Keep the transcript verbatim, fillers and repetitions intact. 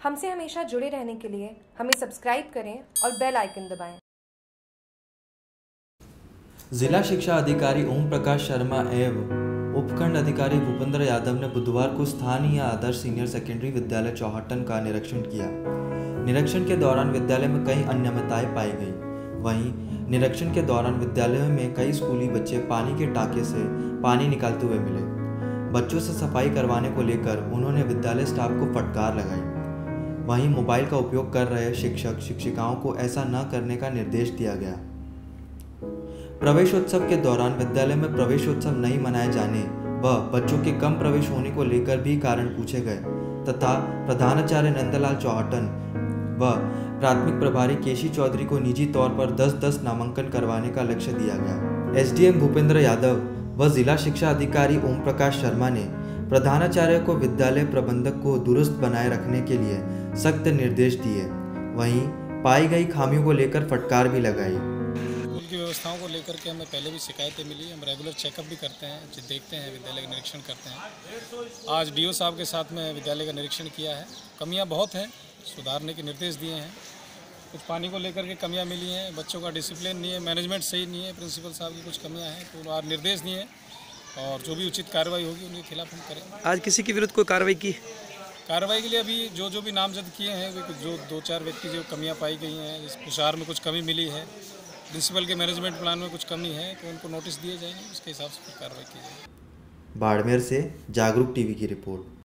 हमसे हमेशा जुड़े रहने के लिए हमें सब्सक्राइब करें और बेल आइकन दबाएं। जिला शिक्षा अधिकारी ओम प्रकाश शर्मा एवं उपखंड अधिकारी भूपेंद्र यादव ने बुधवार को स्थानीय आदर्श सीनियर सेकेंडरी विद्यालय चौहट्टन का निरीक्षण किया। निरीक्षण के दौरान विद्यालय में कई अनियमितताएं पाई गई। वहीं निरीक्षण के दौरान विद्यालय में कई स्कूली बच्चे पानी के टाँके से पानी निकालते हुए मिले। बच्चों से सफाई करवाने को लेकर उन्होंने विद्यालय स्टाफ को फटकार लगाई। वहीं मोबाइल का उपयोग कर रहे शिक्षक शिक्षिकाओं को ऐसा न करने का निर्देश दिया गया। प्रवेशोत्सव के दौरान विद्यालय में प्रवेशोत्सव नहीं मनाए जाने व बच्चों के कम प्रवेश होने को लेकर भी कारण पूछे गए तथा प्रधानाचार्य नंदलाल चौहट्टन व प्राथमिक प्रभारी केशी चौधरी को निजी तौर पर दस दस नामांकन करवाने का लक्ष्य दिया गया। एसडीएम भूपेंद्र यादव व जिला शिक्षा अधिकारी ओम प्रकाश शर्मा ने प्रधानाचार्य को विद्यालय प्रबंधक को दुरुस्त बनाए रखने के लिए सख्त निर्देश दिए। वहीं पाई गई खामियों को लेकर फटकार भी लगाई। स्कूल की व्यवस्थाओं को लेकर के हमें पहले भी शिकायतें मिली। हम रेगुलर चेकअप भी करते हैं, देखते हैं, विद्यालय का निरीक्षण करते हैं। आज डीओ साहब के साथ में विद्यालय का निरीक्षण किया है। कमियां बहुत हैं, सुधारने के निर्देश दिए हैं। कुछ पानी को लेकर के कमियां मिली हैं, बच्चों का डिसिप्लिन नहीं है, मैनेजमेंट सही नहीं है, प्रिंसिपल साहब की कुछ कमियां हैं, तो आज निर्देश दिए और जो भी उचित कार्रवाई होगी उनके खिलाफ हम करेंगे। आज किसी के विरुद्ध कोई कार्रवाई की? कार्रवाई के लिए अभी जो जो भी नामजद किए हैं, जो दो चार व्यक्ति जो कमियां पाई गई हैं, इस पुशार में कुछ कमी मिली है, प्रिंसिपल के मैनेजमेंट प्लान में कुछ कमी है, तो उनको नोटिस दिए जाएंगे, उसके हिसाब से कार्रवाई की जाएगी। बाड़मेर से जागरूक टीवी की रिपोर्ट।